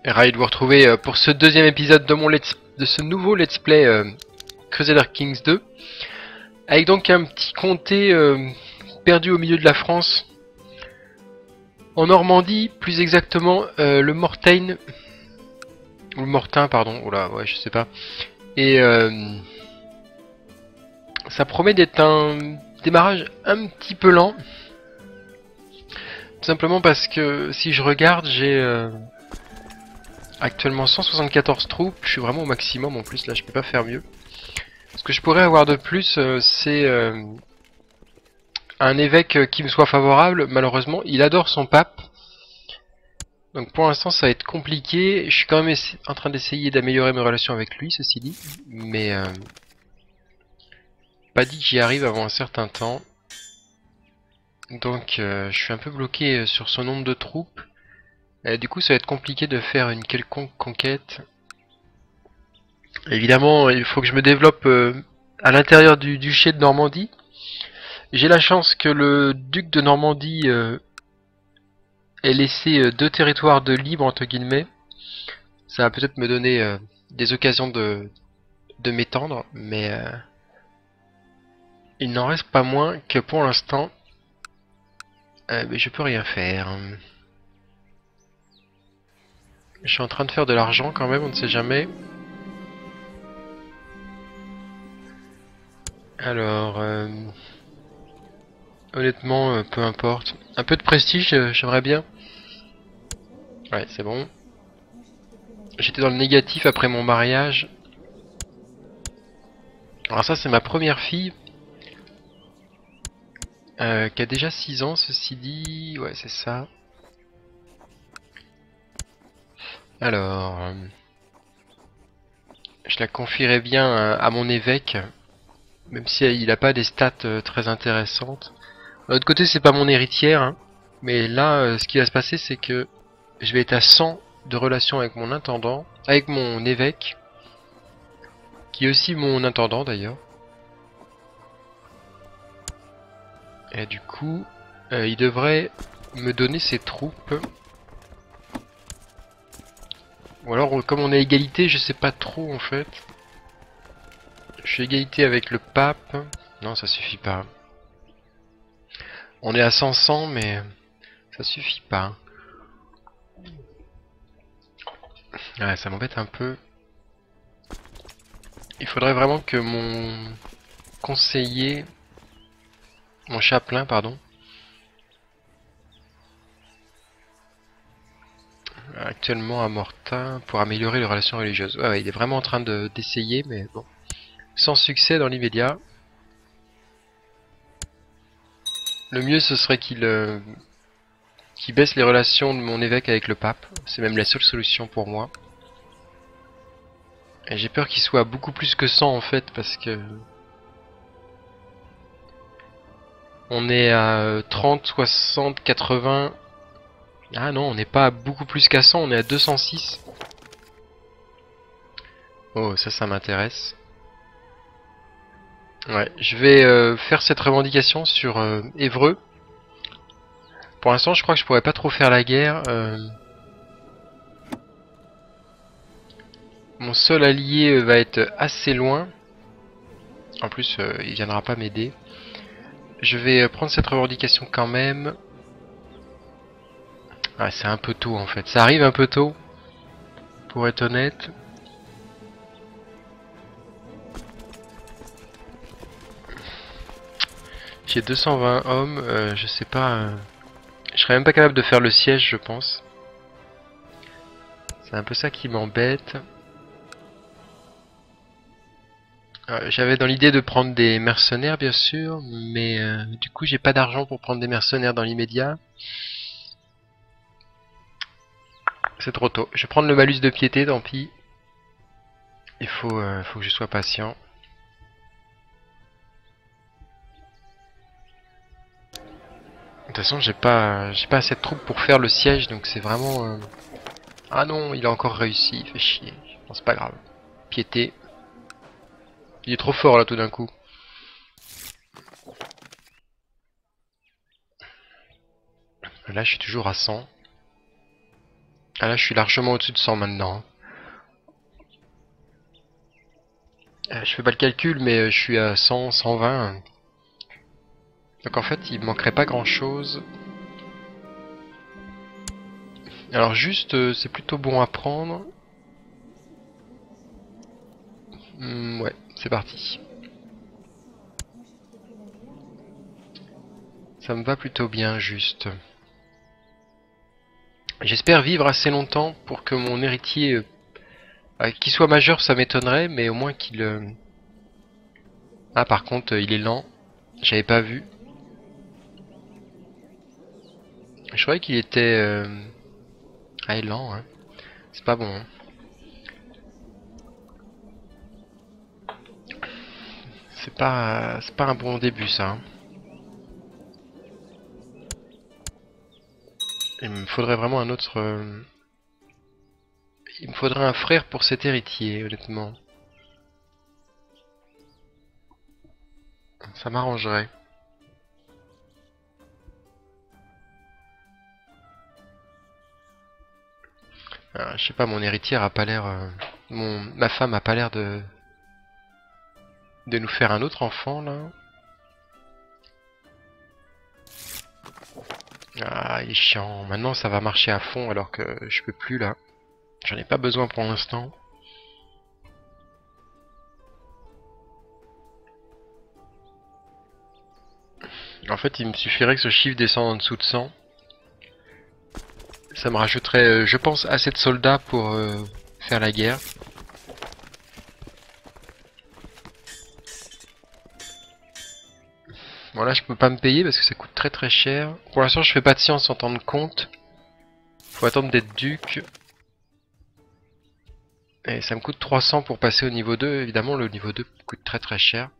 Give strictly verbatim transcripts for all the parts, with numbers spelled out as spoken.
Ravi de vous retrouver euh, pour ce deuxième épisode de mon let's, de ce nouveau let's play euh, Crusader Kings deux, avec donc un petit comté euh, perdu au milieu de la France, en Normandie, plus exactement euh, le Mortagne, ou le Mortain, pardon, oula, ouais, je sais pas, et euh, ça promet d'être un démarrage un petit peu lent, tout simplement parce que si je regarde, j'ai euh, actuellement cent soixante-quatorze troupes, je suis vraiment au maximum en plus, là je peux pas faire mieux. Ce que je pourrais avoir de plus, euh, c'est euh, un évêque euh, qui me soit favorable. Malheureusement, il adore son pape. Donc pour l'instant, ça va être compliqué. Je suis quand même en train d'essayer d'améliorer mes relations avec lui, ceci dit. Mais euh, pas dit que j'y arrive avant un certain temps. Donc euh, je suis un peu bloqué sur son nombre de troupes. Et du coup, ça va être compliqué de faire une quelconque conquête. Évidemment, il faut que je me développe euh, à l'intérieur du duché de Normandie. J'ai la chance que le duc de Normandie euh, ait laissé euh, deux territoires de libre entre guillemets. Ça va peut-être me donner euh, des occasions de, de m'étendre, mais euh, il n'en reste pas moins que pour l'instant, euh, mais je peux rien faire. Je suis en train de faire de l'argent quand même, on ne sait jamais. Alors, euh, honnêtement, euh, peu importe. Un peu de prestige, euh, j'aimerais bien. Ouais, c'est bon. J'étais dans le négatif après mon mariage. Alors ça, c'est ma première fille. Euh, qui a déjà six ans, ceci dit. Ouais, c'est ça. Alors... Euh, je la confierais bien à, à mon évêque. Même si il n'a pas des stats euh, très intéressantes. De l'autre côté, c'est pas mon héritière. Hein. Mais là, euh, ce qui va se passer, c'est que je vais être à cent de relations avec mon intendant. Avec mon évêque. Qui est aussi mon intendant d'ailleurs. Et du coup, euh, il devrait me donner ses troupes. Ou alors, comme on est égalité, je sais pas trop en fait. Je suis égalité avec le pape. Non, ça suffit pas. On est à cent cent, mais ça suffit pas. Ouais, ça m'embête un peu. Il faudrait vraiment que mon conseiller, mon chapelain, pardon, actuellement à Mortain pour améliorer les relations religieuses. Ouais, ouais, il est vraiment en train de d'essayer, mais bon, sans succès dans l'immédiat. Le mieux, ce serait qu'il euh, qu'il baisse les relations de mon évêque avec le pape. C'est même la seule solution pour moi. Et j'ai peur qu'il soit beaucoup plus que cent en fait, parce que on est à trente, soixante, quatre-vingts. Ah non, on n'est pas à beaucoup plus qu'à cent, on est à deux cent six. Oh, ça, ça m'intéresse. Ouais, je vais euh, faire cette revendication sur euh, Évreux. Pour l'instant, je crois que je pourrais pas trop faire la guerre. Euh... Mon seul allié euh, va être assez loin. En plus, euh, il viendra pas m'aider. Je vais euh, prendre cette revendication quand même. Ah, c'est un peu tôt en fait. Ça arrive un peu tôt, pour être honnête. J'ai deux cent vingt hommes, euh, je sais pas... Euh... Je serais même pas capable de faire le siège, je pense. C'est un peu ça qui m'embête. Euh, J'avais dans l'idée de prendre des mercenaires, bien sûr, mais euh, du coup, j'ai pas d'argent pour prendre des mercenaires dans l'immédiat. C'est trop tôt. Je vais prendre le malus de piété, tant pis. Il faut, euh, faut que je sois patient. De toute façon, j'ai pas, j'ai pas assez de troupes pour faire le siège, donc c'est vraiment... Euh... Ah non, il a encore réussi, il fait chier. Bon, c'est pas grave. Piété. Il est trop fort là tout d'un coup. Là, je suis toujours à cent. Ah là, je suis largement au-dessus de cent maintenant. Euh, je fais pas le calcul, mais euh, je suis à cent, cent vingt. Donc en fait, il me manquerait pas grand-chose. Alors juste, euh, c'est plutôt bon à prendre. Hmm, ouais, c'est parti. Ça me va plutôt bien, juste. J'espère vivre assez longtemps pour que mon héritier, euh, euh, qu'il soit majeur, ça m'étonnerait, mais au moins qu'il... euh, Ah, par contre, euh, il est lent. J'avais pas vu. Je croyais qu'il était... Euh... Ah, il est lent, hein. C'est pas bon, hein. C'est pas... C'est pas un bon début, ça, hein. Il me faudrait vraiment un autre... euh, Il me faudrait un frère pour cet héritier, honnêtement. Ça m'arrangerait. Euh, je sais pas, mon héritière a pas l'air... euh, Mon... Ma femme a pas l'air de... De nous faire un autre enfant, là. Ah, il est chiant. Maintenant, ça va marcher à fond alors que je peux plus, là. J'en ai pas besoin pour l'instant. En fait, il me suffirait que ce chiffre descende en dessous de cent. Ça me rajouterait, euh, je pense, assez de soldats pour euh, faire la guerre. Bon là je peux pas me payer parce que ça coûte très très cher. Pour l'instant je fais pas de science en temps de compte. Faut attendre d'être duc. Et ça me coûte trois cents pour passer au niveau deux. Évidemment le niveau deux coûte très très cher.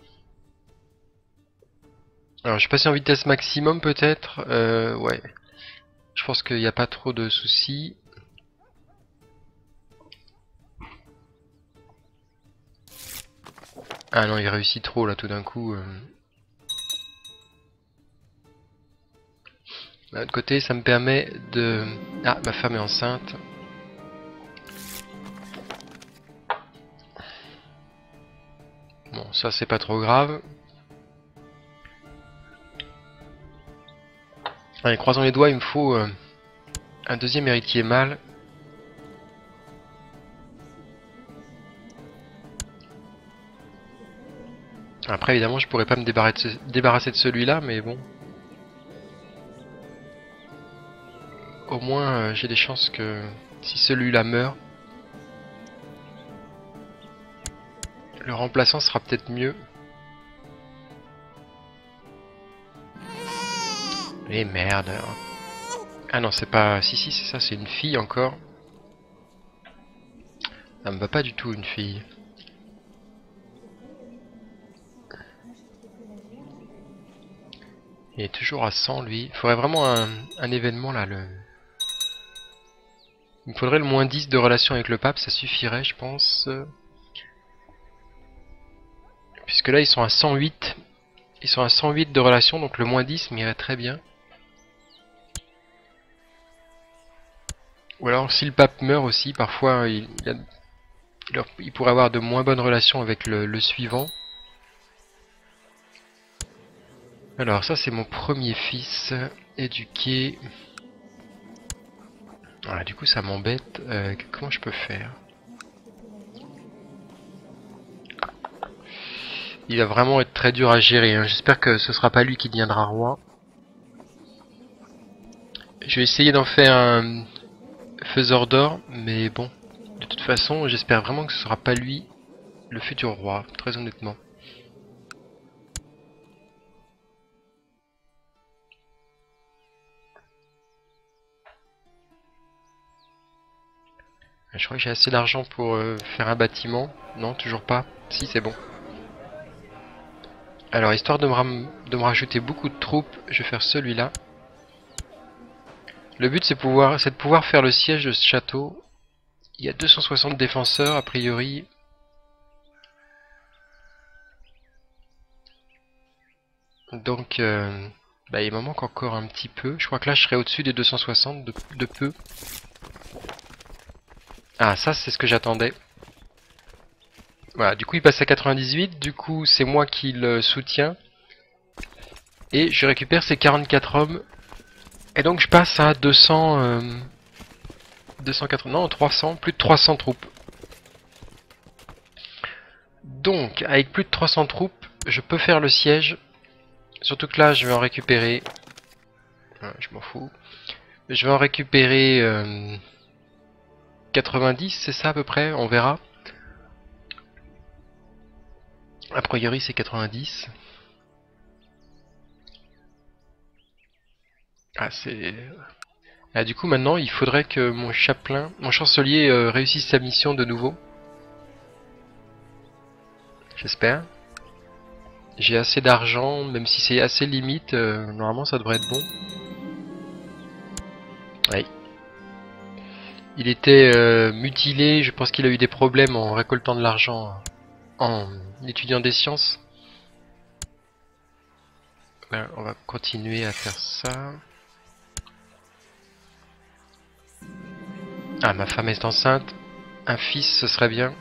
Alors je vais passer en vitesse maximum peut-être. Euh, ouais. Je pense qu'il n'y a pas trop de soucis. Ah non il réussit trop là tout d'un coup. Euh... D'un autre côté ça me permet de... Ah ma femme est enceinte. Bon, ça c'est pas trop grave. Allez, croisons les doigts, il me faut euh, un deuxième héritier mâle. Après, évidemment, je pourrais pas me débarrasser, débarrasser de celui-là, mais bon. Au moins, euh, j'ai des chances que si celui-là meurt, le remplaçant sera peut-être mieux. Et merde. Ah non, c'est pas... Si, si, c'est ça, c'est une fille encore. Ça me va pas du tout, une fille. Il est toujours à cent, lui. Il faudrait vraiment un, un événement, là. Le... Il me faudrait le moins dix de relation avec le pape, ça suffirait, je pense. Puisque là, ils sont à cent huit. Ils sont à cent huit de relation, donc le moins dix m'irait très bien. Ou alors, si le pape meurt aussi, parfois, il, il, a, il, a, il pourrait avoir de moins bonnes relations avec le, le suivant. Alors, ça, c'est mon premier fils, éduqué. Ah, du coup, ça m'embête. Euh, comment je peux faire? Il va vraiment être très dur à gérer. Hein. J'espère que ce sera pas lui qui deviendra roi. Je vais essayer d'en faire un faiseur d'or, mais bon. De toute façon, j'espère vraiment que ce sera pas lui le futur roi, très honnêtement. Je crois que j'ai assez d'argent pour euh, faire un bâtiment. Non, toujours pas. Si, c'est bon. Alors, histoire de me, de me rajouter beaucoup de troupes, je vais faire celui-là. Le but, c'est pouvoir, c'est de pouvoir faire le siège de ce château. Il y a deux cent soixante défenseurs, a priori. Donc, euh, bah, il m'en manque encore un petit peu. Je crois que là, je serai au-dessus des deux cent soixante de, de peu. Ah, ça c'est ce que j'attendais. Voilà, du coup il passe à quatre-vingt-dix-huit, du coup c'est moi qui le soutiens. Et je récupère ces quarante-quatre hommes. Et donc je passe à deux cents... Euh, deux cent quatre-vingts... Non, trois cents, plus de trois cents troupes. Donc, avec plus de trois cents troupes, je peux faire le siège. Surtout que là, je vais en récupérer... Ah, je m'en fous. Je vais en récupérer... Euh, quatre-vingt-dix, c'est ça à peu près, on verra. A priori c'est quatre-vingt-dix. Ah c'est... Ah, du coup maintenant il faudrait que mon chapelain, mon chancelier euh, réussisse sa mission de nouveau. J'espère. J'ai assez d'argent, même si c'est assez limite, euh, normalement ça devrait être bon. Oui. Il était euh, mutilé, je pense qu'il a eu des problèmes en récoltant de l'argent en étudiant des sciences. Voilà, on va continuer à faire ça. Ah, ma femme est enceinte. Un fils, ce serait bien.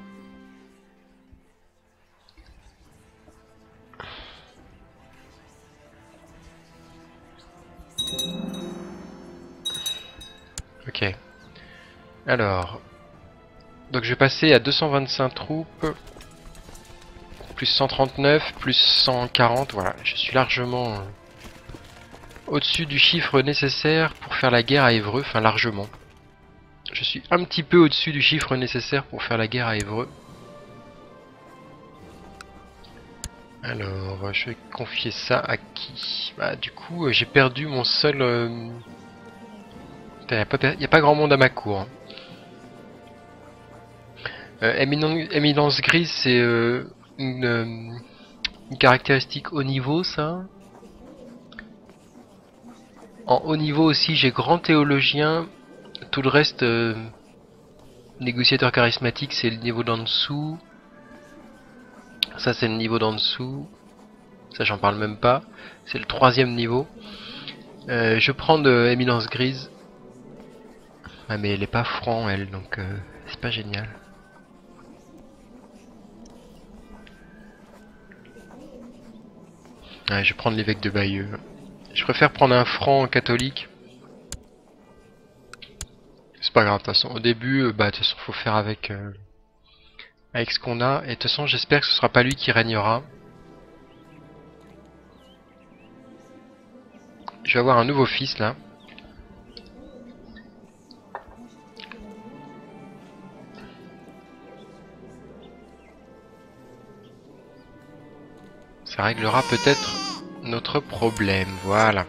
Ok. Alors, donc je vais passer à deux cent vingt-cinq troupes, plus cent trente-neuf, plus cent quarante, voilà, je suis largement euh, au-dessus du chiffre nécessaire pour faire la guerre à Évreux, enfin largement. Je suis un petit peu au-dessus du chiffre nécessaire pour faire la guerre à Évreux. Alors, je vais confier ça à qui? Bah du coup, euh, j'ai perdu mon seul... Euh... Il n'y a, a pas grand monde à ma cour. Hein. Euh, éminence, éminence grise, c'est euh, une, euh, une caractéristique haut niveau, ça. En haut niveau aussi, j'ai grand théologien. Tout le reste, euh, négociateur charismatique, c'est le niveau d'en dessous. Ça, c'est le niveau d'en dessous. Ça, j'en parle même pas. C'est le troisième niveau. Euh, je prends de éminence grise. Ah, mais elle est pas franc, elle, donc euh, c'est pas génial. Ouais, je vais prendre l'évêque de Bayeux. Je préfère prendre un franc catholique. C'est pas grave, de toute façon. Au début, euh, bah, de toute façon, faut faire avec, euh, avec ce qu'on a. Et de toute façon, j'espère que ce sera pas lui qui régnera. Je vais avoir un nouveau fils, là. Ça réglera peut-être notre problème, voilà.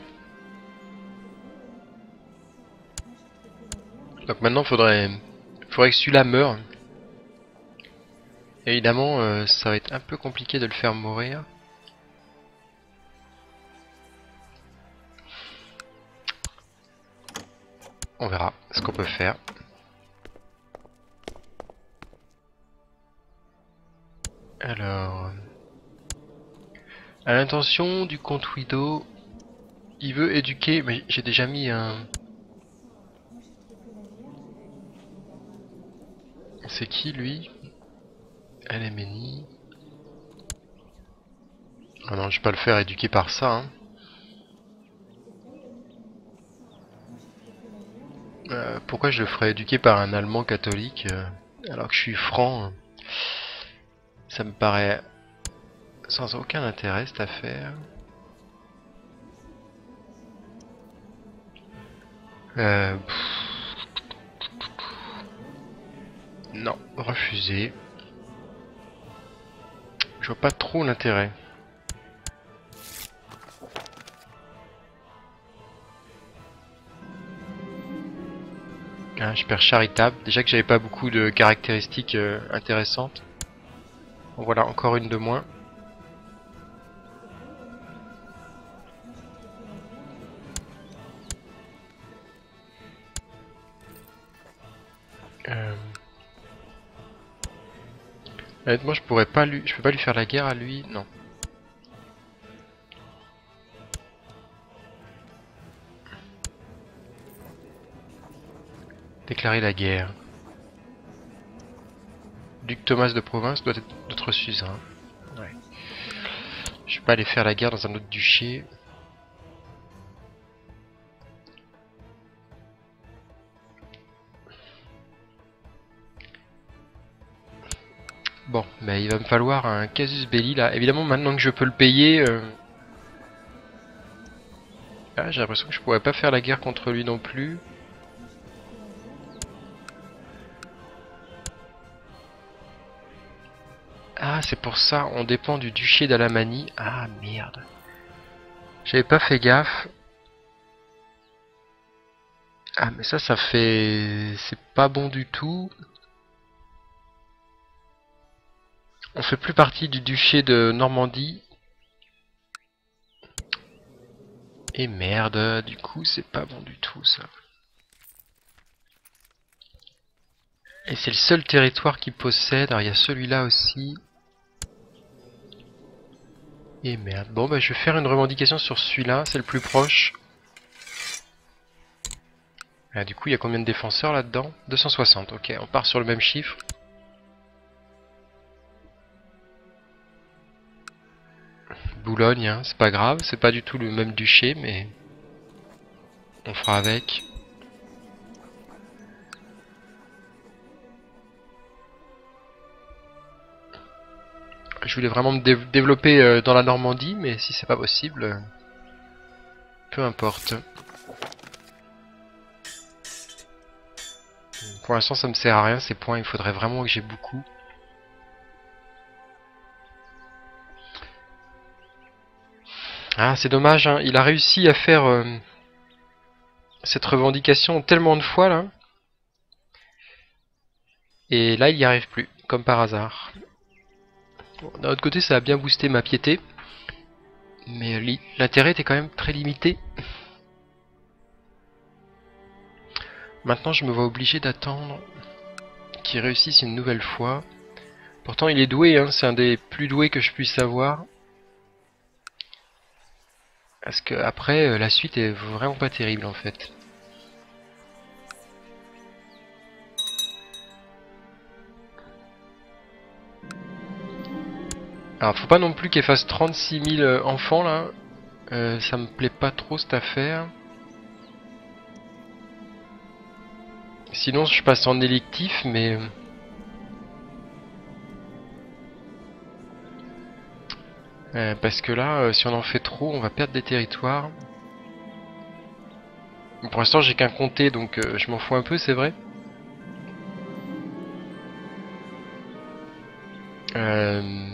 Donc maintenant, faudrait, faudrait que celui-là meure. Évidemment, euh, ça va être un peu compliqué de le faire mourir. On verra ce qu'on peut faire. Alors, à l'intention du comte Wido, il veut éduquer, mais j'ai déjà mis un... C'est qui lui? Aléménie. Ah non, je vais pas le faire éduquer par ça. Hein. Euh, pourquoi je le ferais éduquer par un Allemand catholique euh, alors que je suis franc? Hein. Ça me paraît sans aucun intérêt cette affaire. Euh, non, refusé. Je vois pas trop l'intérêt. Ah, je perds charitable. Déjà que j'avais pas beaucoup de caractéristiques euh, intéressantes. Bon, voilà, encore une de moins. Euh... Honnêtement, je pourrais pas lui, je peux pas lui faire la guerre à lui, non. Déclarer la guerre. duc Thomas de Provence doit être notre suzerain. Ouais. Je vais pas aller faire la guerre dans un autre duché. Bon, mais il va me falloir un casus belli là. Évidemment, maintenant que je peux le payer... Euh... Ah, j'ai l'impression que je pourrais pas faire la guerre contre lui non plus. Ah, c'est pour ça, on dépend du duché d'Alamanie. Ah, merde. J'avais pas fait gaffe. Ah, mais ça, ça fait... C'est pas bon du tout. On fait plus partie du duché de Normandie. Et merde, du coup, c'est pas bon du tout, ça. Et c'est le seul territoire qu'il possède. Alors, il y a celui-là aussi. Et merde. Bon, bah, je vais faire une revendication sur celui-là. C'est le plus proche. Ah, du coup, il y a combien de défenseurs là-dedans? deux cent soixante. Ok, on part sur le même chiffre. Boulogne, hein, c'est pas grave. C'est pas du tout le même duché, mais... on fera avec. Je voulais vraiment me dé développer euh, dans la Normandie, mais si c'est pas possible, euh, peu importe. Pour l'instant, ça me sert à rien ces points. Il faudrait vraiment que j'ai beaucoup. Ah, c'est dommage, hein. Il a réussi à faire euh, cette revendication tellement de fois là. Et là, il n'y arrive plus, comme par hasard. Bon, d'un autre côté, ça a bien boosté ma piété. Mais l'intérêt était quand même très limité. Maintenant, je me vois obligé d'attendre qu'il réussisse une nouvelle fois. Pourtant, il est doué, hein, c'est un des plus doués que je puisse avoir. Parce que après, la suite est vraiment pas terrible en fait. Alors, faut pas non plus qu'elle fasse trente-six mille enfants là. Euh, ça me plaît pas trop cette affaire. Sinon, je passe en électif, mais... Euh, parce que là, euh, si on en fait trop, on va perdre des territoires. Pour l'instant, j'ai qu'un comté, donc euh, je m'en fous un peu, c'est vrai. Euh...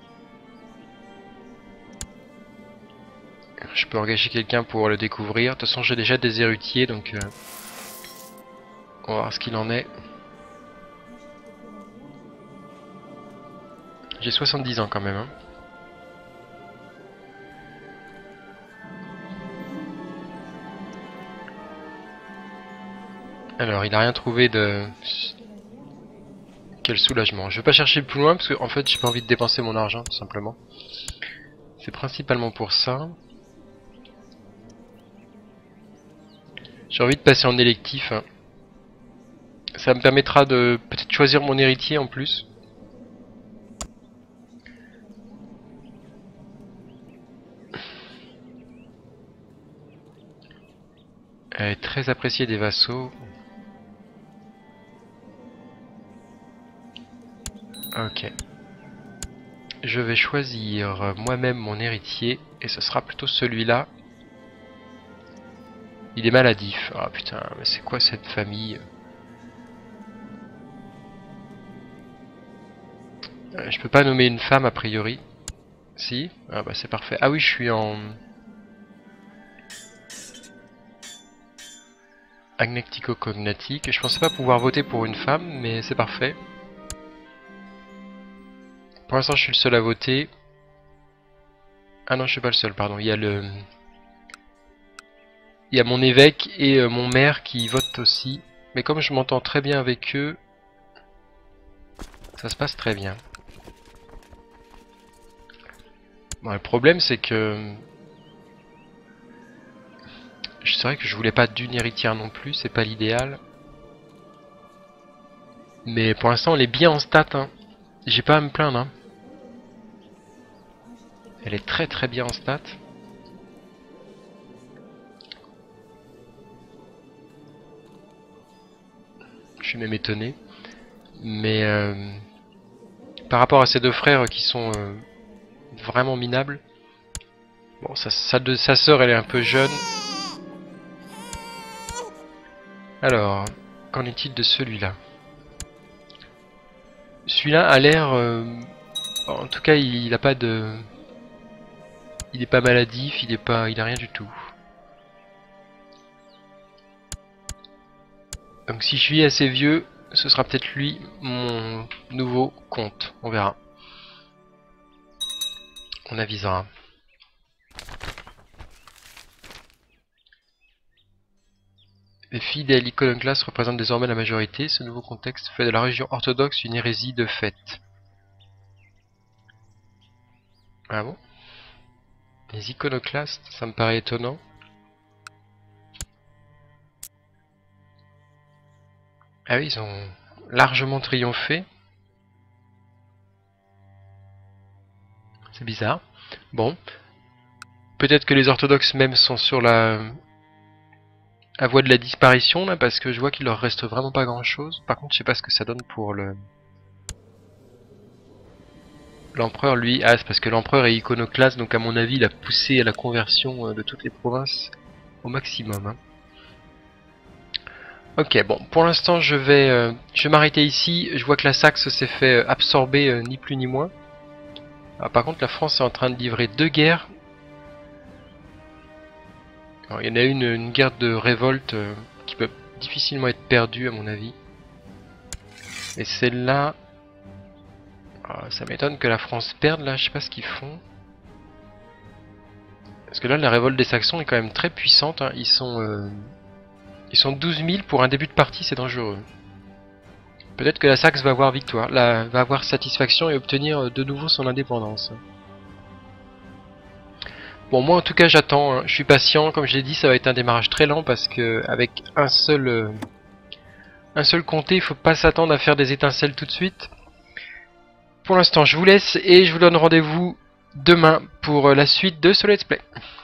Je peux engager quelqu'un pour le découvrir. De toute façon, j'ai déjà des héritiers, donc... Euh... on va voir ce qu'il en est. J'ai soixante-dix ans quand même, hein. Alors, il a rien trouvé de... Quel soulagement. Je vais pas chercher plus loin parce que en fait j'ai pas envie de dépenser mon argent tout simplement. C'est principalement pour ça. J'ai envie de passer en électif. Hein. Ça me permettra de peut-être choisir mon héritier en plus. Elle est très appréciée des vassaux. Ok. Je vais choisir moi-même mon héritier et ce sera plutôt celui-là. Il est maladif. Ah putain, mais c'est quoi cette famille? euh, Je peux pas nommer une femme a priori. Si? Ah bah c'est parfait. Ah oui, je suis en... Agnectico-cognatique. Je pensais pas pouvoir voter pour une femme, mais c'est parfait. Pour l'instant, je suis le seul à voter. Ah non, je suis pas le seul, pardon. Il y a le... Il y a mon évêque et euh, mon maire qui votent aussi. Mais comme je m'entends très bien avec eux, ça se passe très bien. Bon, le problème, c'est que... C'est vrai que je voulais pas d'une héritière non plus, c'est pas l'idéal. Mais pour l'instant, on est bien en stats, hein. j'ai pas à me plaindre. Hein. Elle est très très bien en stats. Je suis même étonné. Mais euh, par rapport à ses deux frères qui sont euh, vraiment minables. Bon, sa, sa, de, sa sœur elle est un peu jeune. Alors, qu'en est-il de celui-là? Celui-là a l'air... Euh, en tout cas, il, il a pas de... Il est pas maladif, il est pas... Il a rien du tout. Donc si je suis assez vieux, ce sera peut-être lui, mon nouveau comte. On verra. On avisera. Les fidèles iconoclastes représentent désormais la majorité. Ce nouveau contexte fait de la religion orthodoxe une hérésie de fait. Ah bon? Les iconoclastes, ça me paraît étonnant. Ah oui, ils ont largement triomphé. C'est bizarre. Bon. Peut-être que les orthodoxes même sont sur la... à voie de la disparition là, parce que je vois qu'il leur reste vraiment pas grand chose. Par contre, je sais pas ce que ça donne pour le... L'empereur, lui, ah, c'est parce que l'empereur est iconoclaste, donc à mon avis, il a poussé à la conversion de toutes les provinces au maximum. Hein. Ok, bon, pour l'instant, je vais, euh, je vais m'arrêter ici. Je vois que la Saxe s'est fait absorber, euh, ni plus ni moins. Alors, par contre, la France est en train de livrer deux guerres. Alors, il y en a une, une guerre de révolte euh, qui peut difficilement être perdue, à mon avis. Et celle-là... Ah, ça m'étonne que la France perde, là. Je sais pas ce qu'ils font. Parce que là, la révolte des Saxons est quand même très puissante. Hein. Ils sont... Euh... Ils sont douze mille pour un début de partie, c'est dangereux. Peut-être que la Saxe va avoir victoire, la, va avoir satisfaction et obtenir de nouveau son indépendance. Bon, moi en tout cas j'attends, hein. Je suis patient, comme je l'ai dit, ça va être un démarrage très lent parce que avec un seul, euh, un seul comté, il faut pas s'attendre à faire des étincelles tout de suite. Pour l'instant, je vous laisse et je vous donne rendez-vous demain pour la suite de ce let's play.